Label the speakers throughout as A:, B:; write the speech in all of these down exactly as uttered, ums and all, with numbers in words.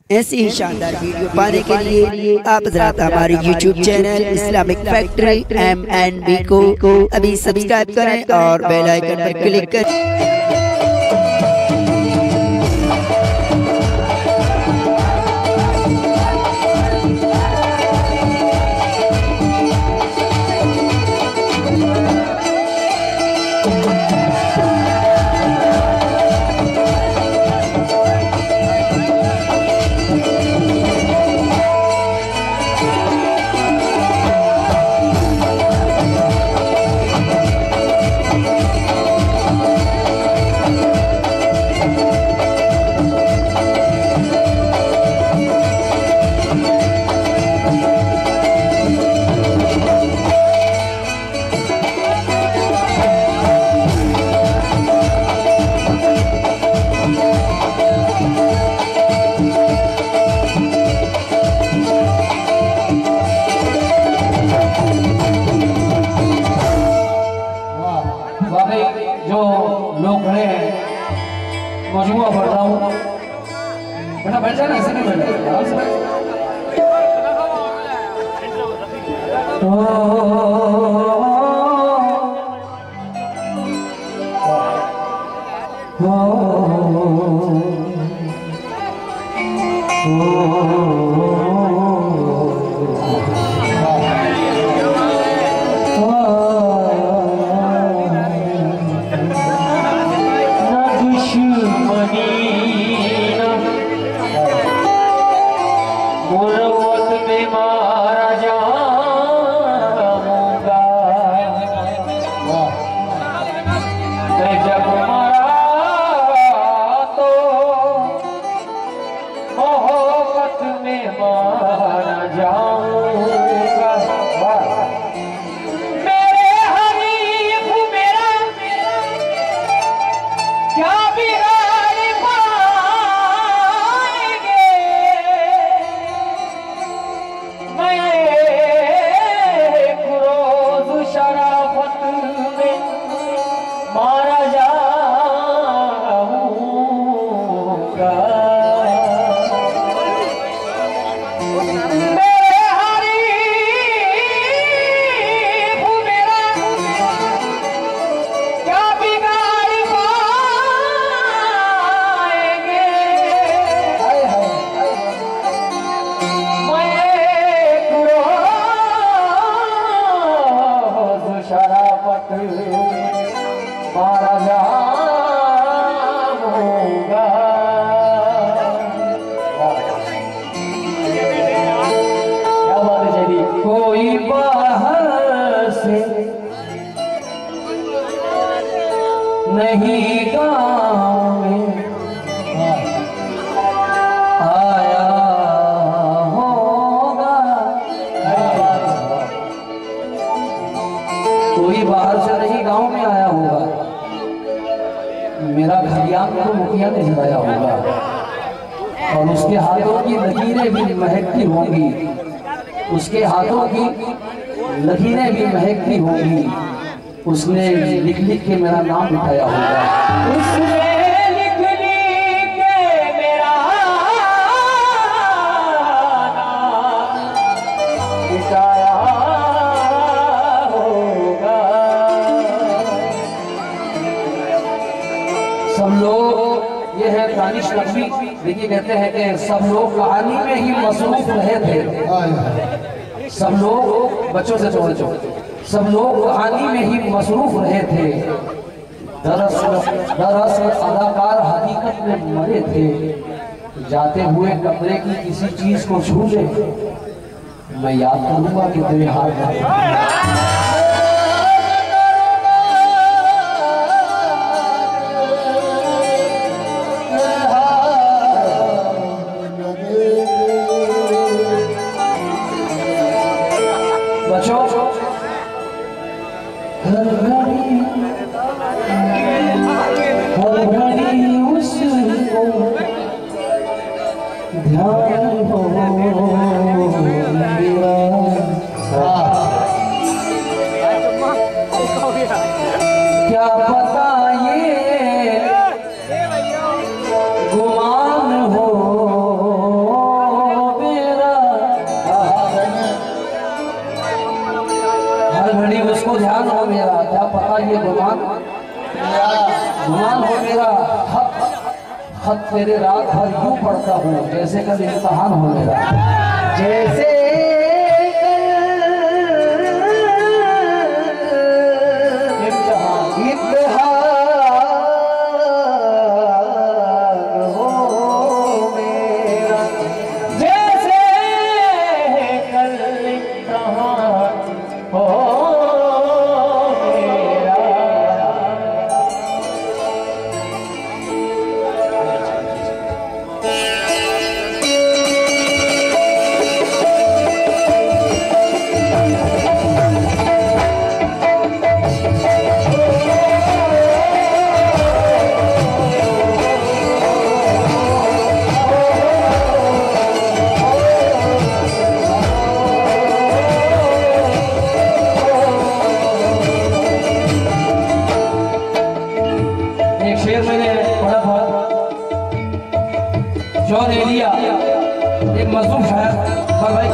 A: ऐसी ही शानदार वीडियो पाने के लिए आप हज़रात हमारे YouTube channel Islamic factory M N B को अभी सब्सक्राइब करें और बेल आइकन पर क्लिक करें।
B: जो लोग खड़े हैं मजमुआ पढ़ रहा हूँ, बेटा बैठ जाना, ऐसे नहीं बैठना। कोई बाहर से नहीं गाँव में आया होगा, कोई बाहर से नहीं गाँव में आया होगा, मेरा खलियान को मुखिया ने जलाया होगा और उसके हाथों की लकीरें भी महकती होंगी, उसके हाथों की लकीरें भी महकती होंगी, उसने लिख लिख के मेरा नाम लिखाया होगा, उसने लिख लिख के मेरा नाम लिखाया होगा। सब लोग, ये है दानिश नकवी, देखिए कहते हैं कि सब लोग कहानी में ही मसरूफ रहे थे, सब लोग बच्चों से छोड़ चो सब लोग कहानी में ही मसरूफ रहे थे, दरअसल दरअसल अदाकार हकीकत में मरे थे, जाते हुए कमरे की किसी चीज को छू ले मैं याद करूंगा कि तेरे हाथ ध्यान हो मेरा, क्या पता ये गुमान हो खत तेरे रात भर यूं पढ़ता हूँ जैसे कल इम्तहान हो मेरा,
A: जैसे
B: जॉन एलिया एक मजलूम शायर पर भाई,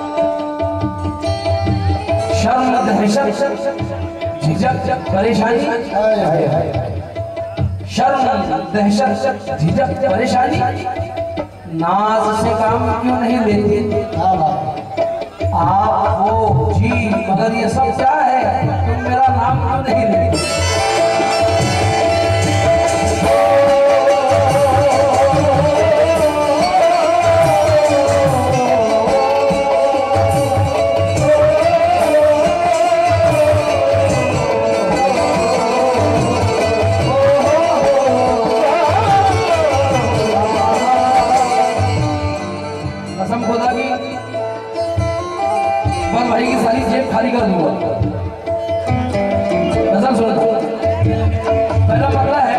B: शर्म दहशत झिझक परेशानी, शर्म दहशत झिझक परेशानी, नाज से काम क्यों नहीं लेते आप वो जी, मगर ये सब क्या है, तुम मेरा नाम क्यों नहीं लेते। भाई की सारी जेब खाली कर दूंगा। नजर सुनो, पहला मरला है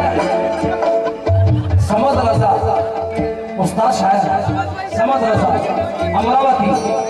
B: समझ रजा, उस्ताद शायर समझ रजा अमरावती।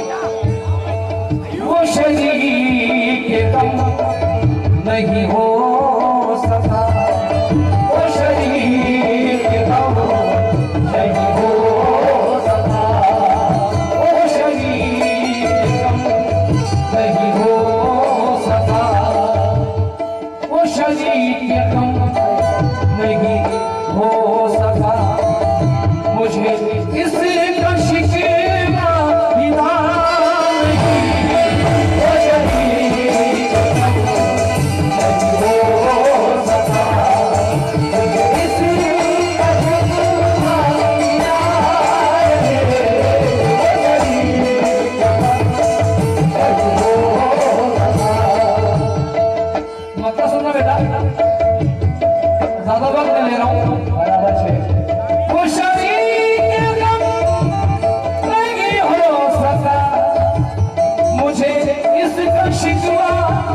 B: वो शरीक के कम नहीं हो सका, वो शरीक के कम नहीं हो सका, वो शरीक के कम नहीं हो सका, वो शरीक के कम नहीं हो सका। मुझे इसका शिकवा मिला नहीं, वो शरीक के कम नहीं हो सका, मुझे इसका शिकवा मिला नहीं, वो शरीक के कम नहीं हो सका। मतलब सुनना बेटा, ज्यादा वक्त नहीं ले रहा हूँ, बराबर से। वो शरीक के कम नहीं हो सका, मुझे इसका शिकवा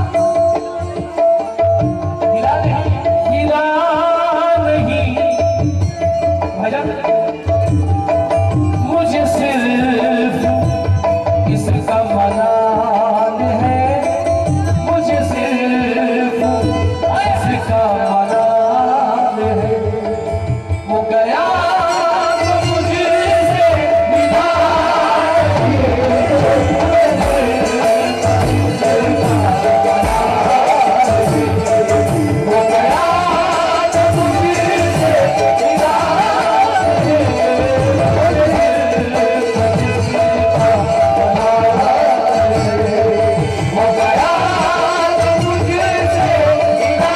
B: गिला नहीं, गिला नहीं भाईजान, मुझे सिर्फ इसका मलाल है, मुझे सिर्फ इसका मलाल है। वो गया तो मुझसे मिला नहीं, वो गया तो मुझसे मिला वो गया तो मुझसे मिला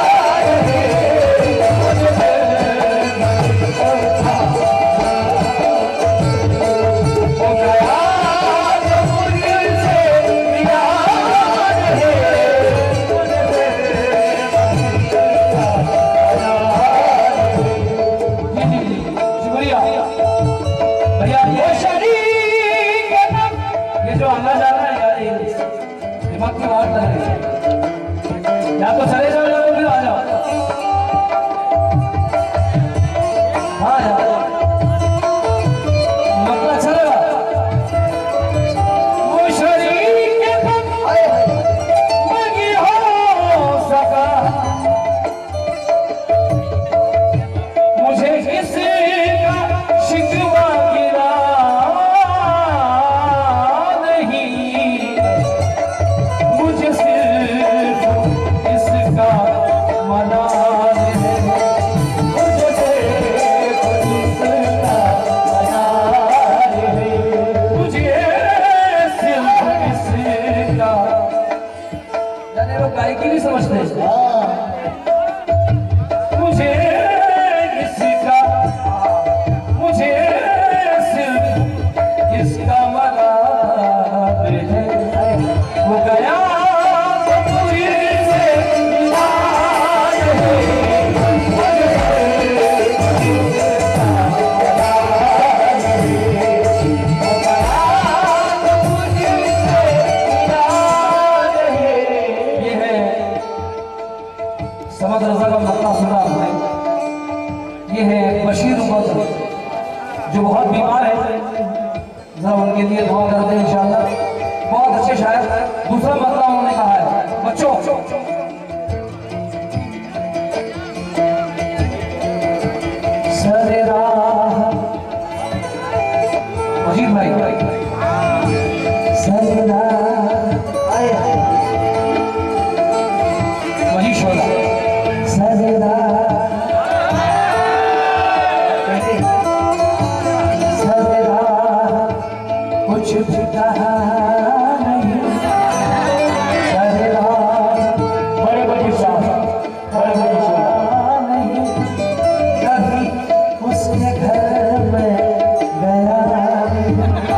B: वो गया तो मुझसे मिला शुक्रिया भैया। ये शरीक के कम, ये जो आना जाना है यार, ये दिमाग की बात कर रही है, या तो चले जाओ या तो फिर आ जाओ। हाँ यार मतलब अच्छा लगा। वो शरीक के कम नहीं हो सका, मुझे इसका शिकवा गिला नहीं, मुझे सिर्फ उनके लिए दुआ करते हैं इंशाअल्लाह। बहुत अच्छे शायर। दूसरा मतलब उन्होंने कहा है बच्चों, सरे राह मजीद भाई सरे राह मजीद शोला सरे राह सरे राह कुछ भी कहा नहीं, सरे राह बड़े बड़े शाह बड़े बड़े शोला नहीं, कभी उसके घर में गया नहीं।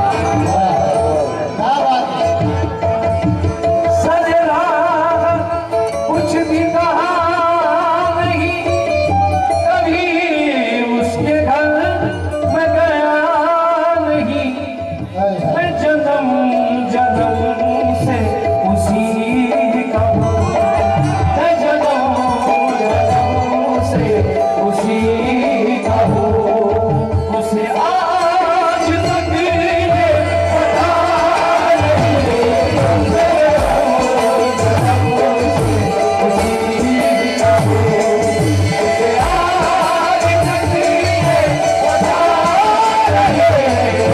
B: सरे राह कुछ भी कहा नहीं, कभी उसके घर में गया नहीं। मैं जन्म जन्म से उसी का हूँ, मैं जन्म जन्म से उसी का हूँ। उसे आज तक ये पता नहीं, मैं जन्म से उसी का हूँ। उसे आज तक ये पता नहीं,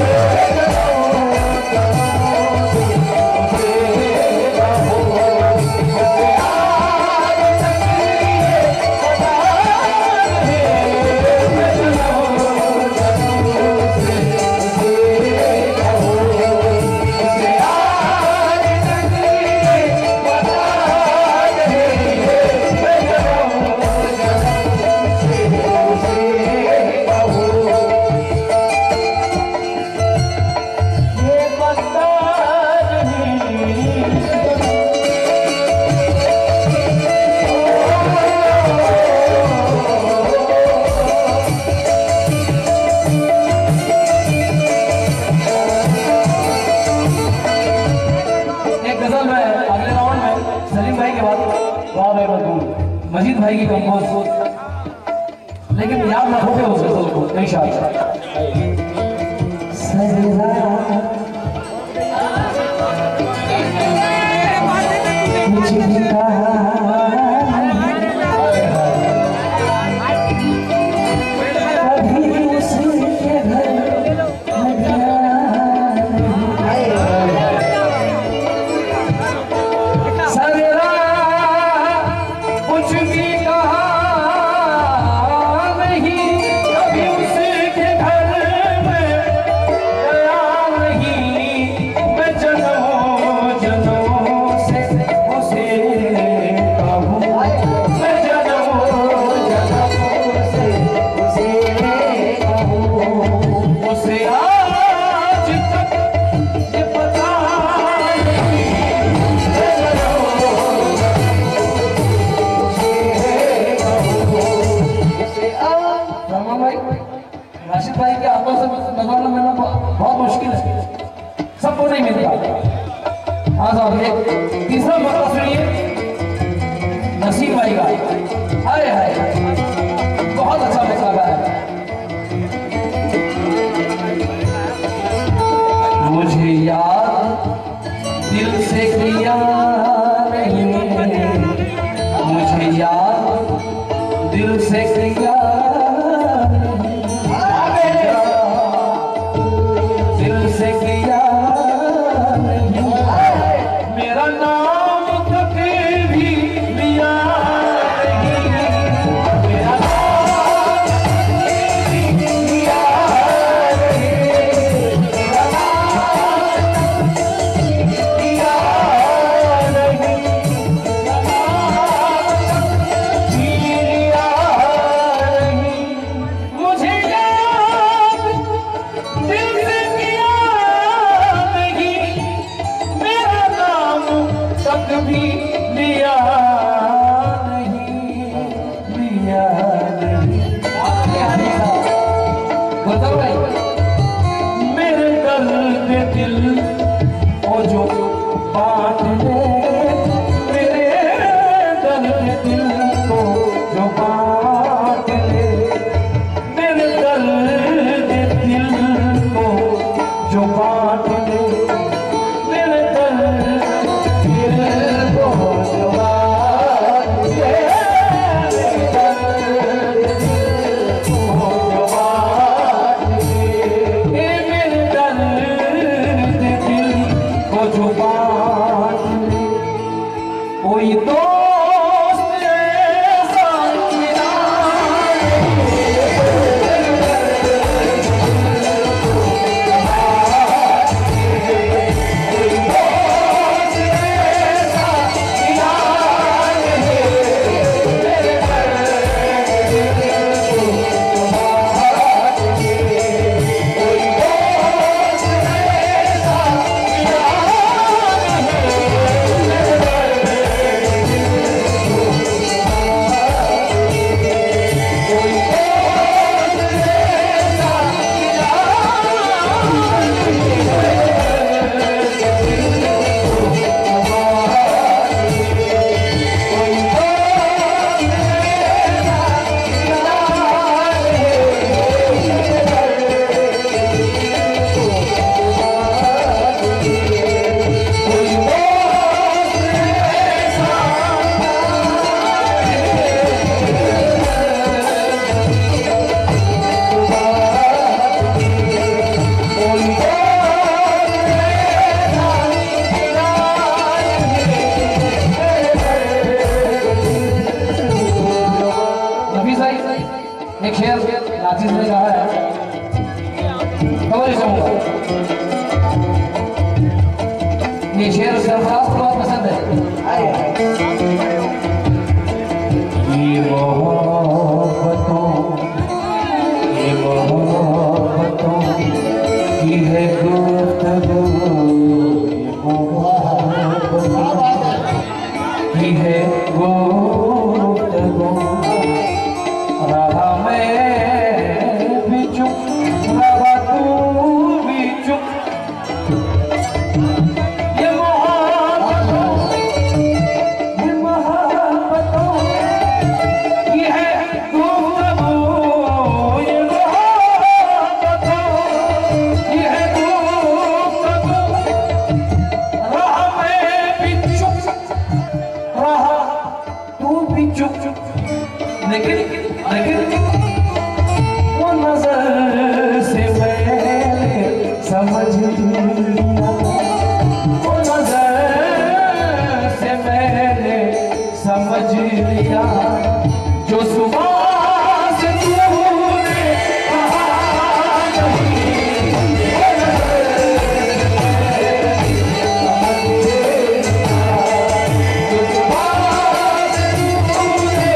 B: मजीद भाई की कंपोज, लेकिन याद रखोगे उस गजल को इंशाअल्लाह। राशिद भाई के हाथों से नजराना मिलना बहुत मुश्किल है, सबको नहीं मिलता। हाँ साहब, एक तीसरा मसला सुनिए नसीब भाई का। हाय हाय, बहुत अच्छा मसला है। मुझे याद दिल से किया नहीं, मुझे याद दिल से किया मेरे दर्द दिल ओ जो बांट ले, मेरे दर्द दिल को जो बांट ले, मेरे दर्द दिल को जो बांट ये शेर सरफराज को बहुत पसंद है। ये मोहब्बतों ये मोहब्बतों की है गुफ्तगू, ये मोहब्बतों की है गुफ्तगू। रहा मैं भी चुप, रहा तू भी चुप। ये मोहब्बतों ये मोहब्बतों की है गुफ्तगू, ये मोहब्बतों की है गुफ्तगू। रहा मैं भी चुप, रहा तू भी चुप, लेकिन लेकिन वो नजर से मैंने समझ लिया, वो नजर से मैंने समझ लिया। जो सुबह से तूने कहा नहीं, वो नजर से समझ लिया। जो सुबह से तूने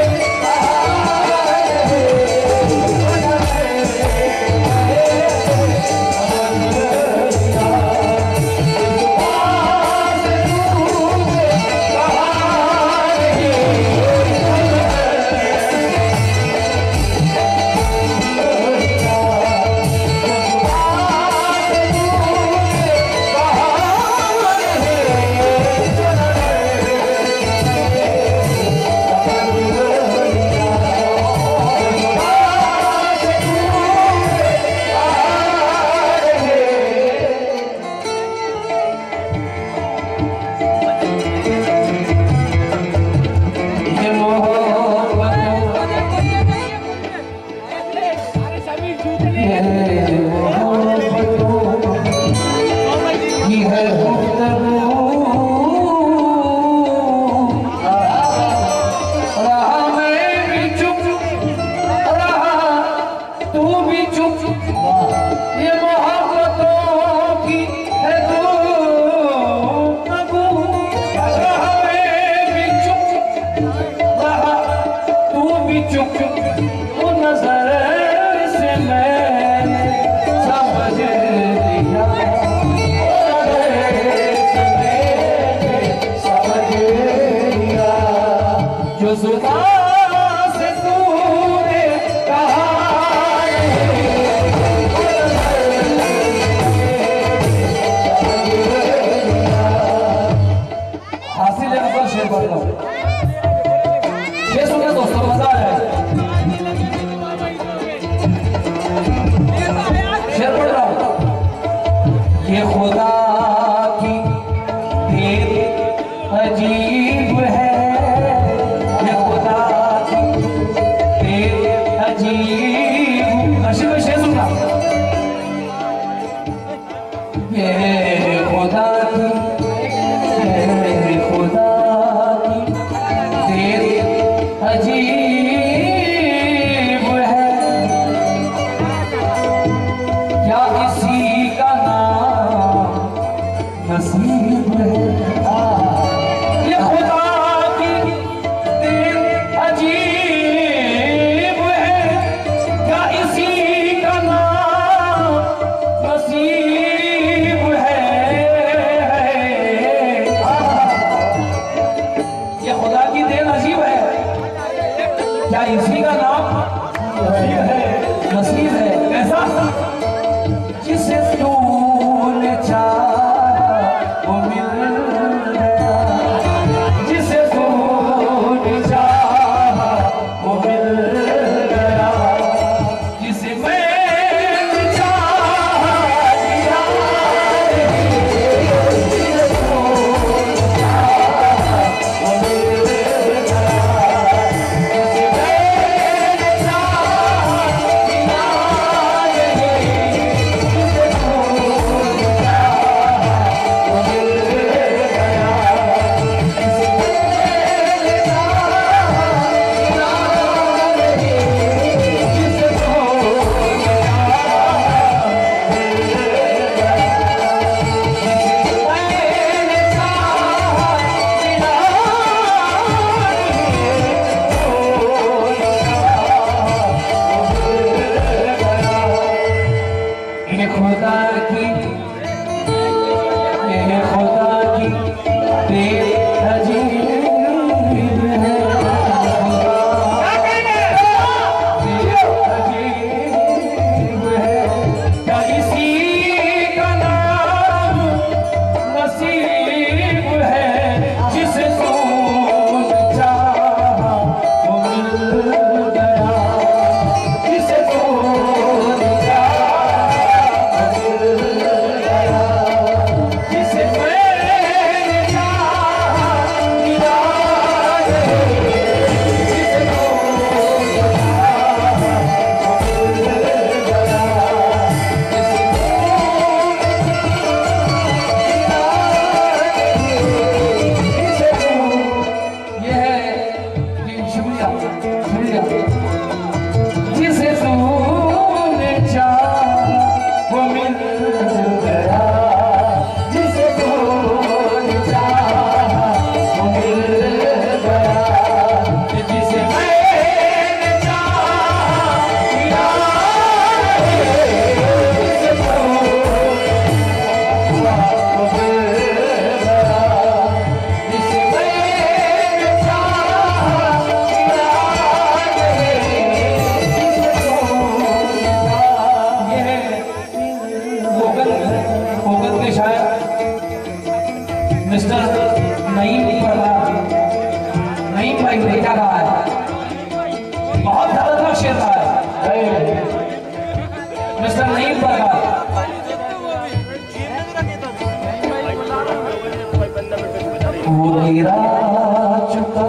B: वो गिरा चुका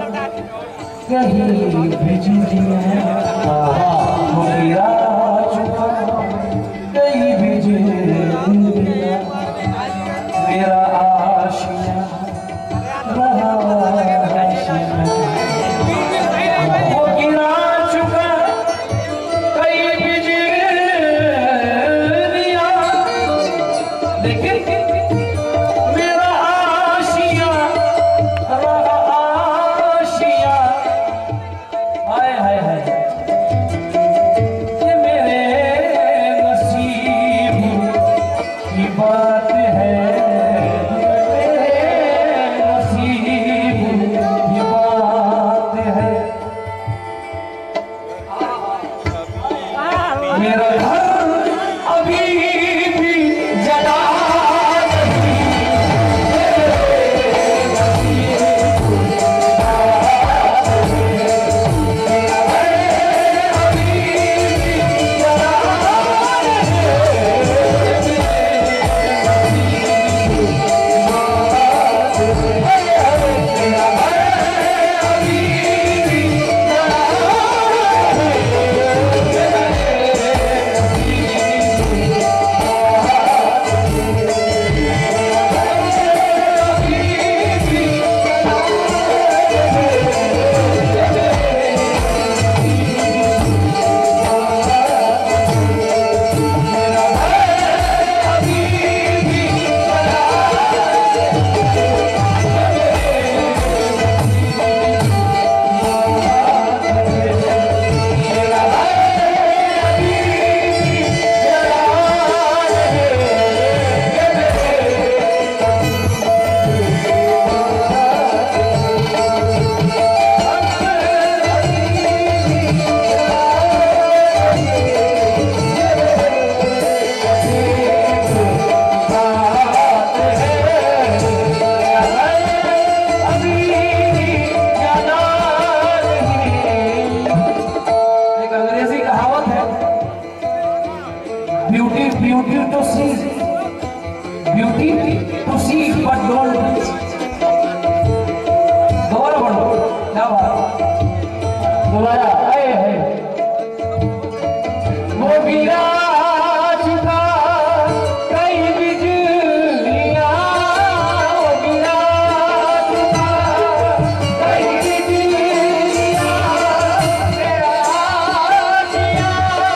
B: कहीं बिजलियां, वो गिरा चुका कहीं बिजलियां, मेरा आशिया रहा आशिया। वो गिरा चुका कहीं बिजलियां, लेकिन मेरा आशिया रहा आशिया। हाय हाय हाय, ये मेरे नसीब की बात है, मेरे नसीब की बात है। मेरा घर अभी भी जला Beauty, beauty to see, beauty to see, but don't touch. दोबारा पढ़ो, क्या बात? दोबारा, आए हैं। वो गिरा चुका कई बिजलियां, वो गिरा चुका कई बिजलियां, मेरा आशिया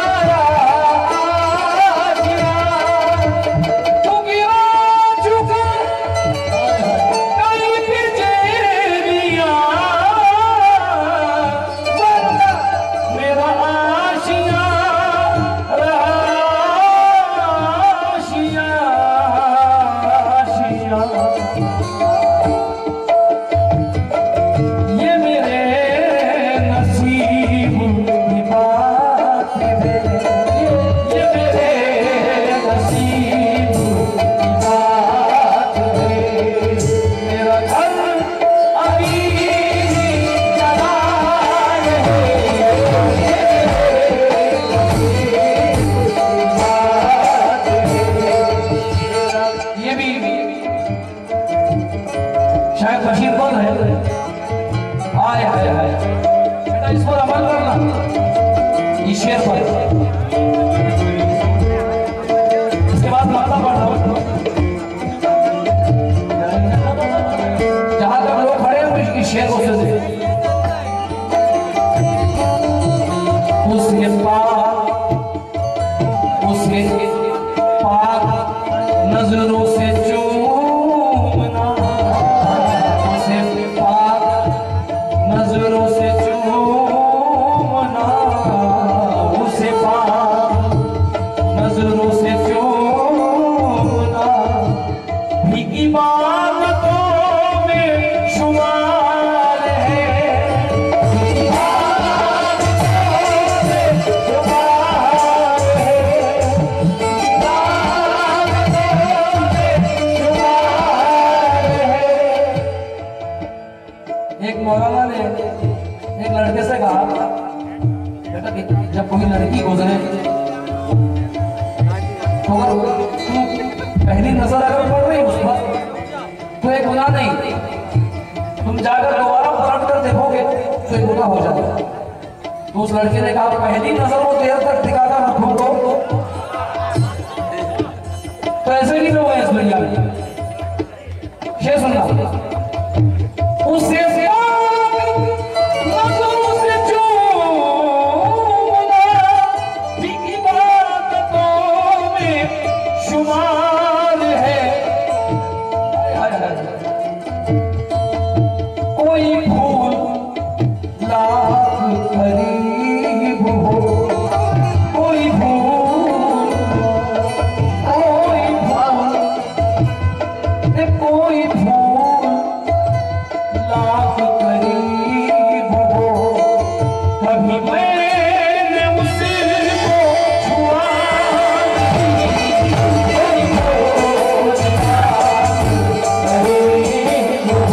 B: शायद बशीर कौन है? आए हाय हाय, बेटा इस पर अमल करना, इस शेर पर। इसके बाद माता पढ़ना, जहां तक लोग खड़े हैं इस शेर को सुन। उसके पाक उसके पाक नजरों से चूमना, नजरों से चूमना, उसे पाक नजरों से चूमना, भीगी बातों में शुमार है, भीगी बातों में शुमार है, भीगी बातों में शुमार है। एक मौलाना ने एक लड़के से कहा, बेटा जब कोई लड़की गुजरे तो अगर तू पहली नजर अगर पड़ रही उस पर तो एक गुनाह नहीं, तो उस लड़के ने कहा पहली नजर वो देर तक टिकाता रखूं तो तो ऐसे नहीं हुआ इस दुनिया में। शेर सुनना, उसे नजरों से जो भी इबादतों में शुमार है, कोई भूल लाख करीब हो, कोई भूल कोई भूल कोई भूल लाख करीब हो, कभी मैंने उसको छुआ कोई भूल करीब हो,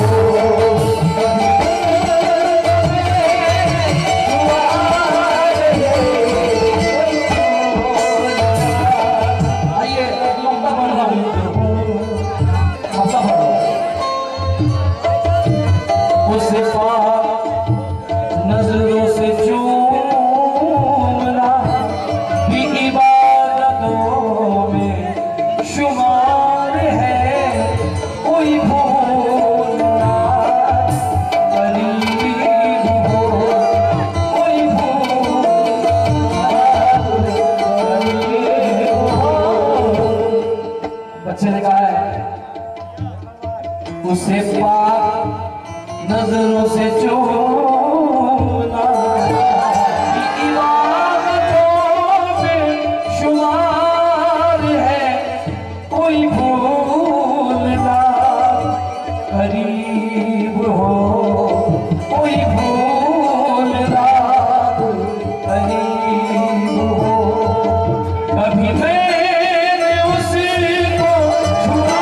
B: उसे पाक नजरों से चूमना भी इबादतों में शुमार है, कोई भूल ना करीब हो, कोई भूल करीब हो। बच्चे ने कहा है उसे पाक नजरों से चूमना इबादतों में शुमार है, कोई भूल ना करीब हो, कोई भूल ना करीब हो, कभी मैंने उसको छुआ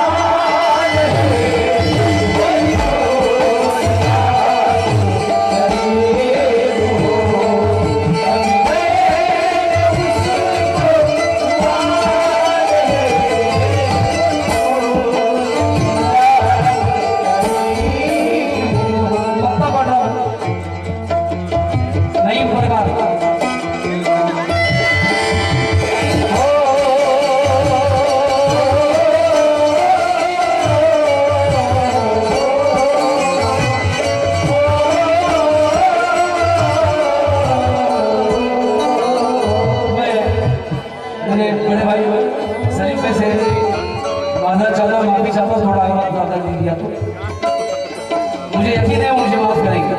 B: नहीं प्रकार मेरे बड़े भाई सलीफे से माना चाहता माफी चाहता थोड़ा ज्यादा दे दिया तो मुझे यकीन है मुझे माफ करेंगे।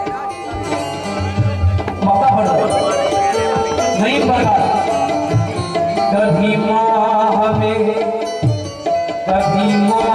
B: माता पढ़ नहीं पढ़ा कभी माँ में कभी माँ